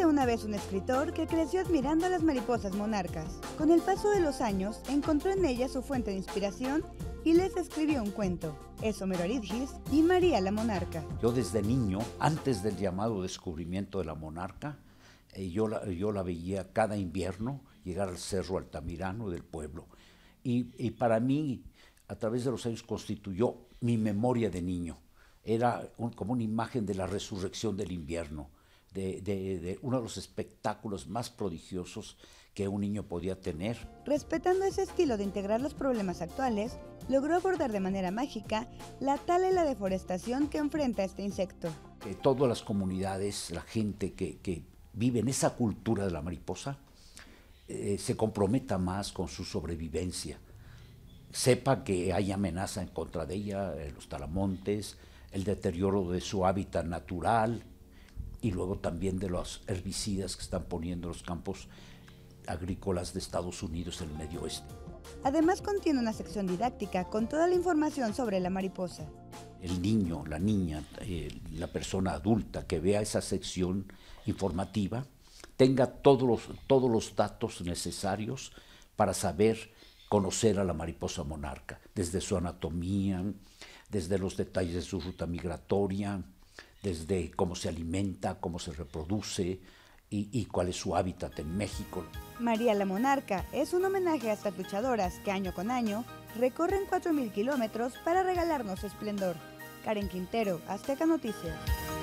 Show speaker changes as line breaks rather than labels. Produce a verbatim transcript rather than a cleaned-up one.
Érase una vez un escritor que creció admirando a las mariposas monarcas. Con el paso de los años, encontró en ellas su fuente de inspiración y les escribió un cuento, Es Homero Aridgis y María la monarca.
Yo desde niño, antes del llamado descubrimiento de la monarca, eh, yo, la, yo la veía cada invierno llegar al Cerro Altamirano del pueblo. Y, y para mí, a través de los años, constituyó mi memoria de niño. Era un, como una imagen de la resurrección del invierno, de, de, de uno de los espectáculos más prodigiosos que un niño podía tener.
Respetando ese estilo de integrar los problemas actuales, logró abordar de manera mágica la tala y la deforestación que enfrenta este insecto.
Que todas las comunidades, la gente que, que vive en esa cultura de la mariposa, eh, se comprometa más con su sobrevivencia. Sepa que hay amenaza en contra de ella, eh, los talamontes, el deterioro de su hábitat natural y luego también de los herbicidas que están poniendo en los campos agrícolas de Estados Unidos en el Medio Oeste.
Además contiene una sección didáctica con toda la información sobre la mariposa.
El niño, la niña, eh, la persona adulta que vea esa sección informativa tenga todos los, todos los datos necesarios para saber conocer a la mariposa monarca, desde su anatomía, desde los detalles de su ruta migratoria, desde cómo se alimenta, cómo se reproduce y, y cuál es su hábitat en México.
María la monarca es un homenaje a estas luchadoras que año con año recorren cuatro mil kilómetros para regalarnos su esplendor. Karen Quintero, Azteca Noticias.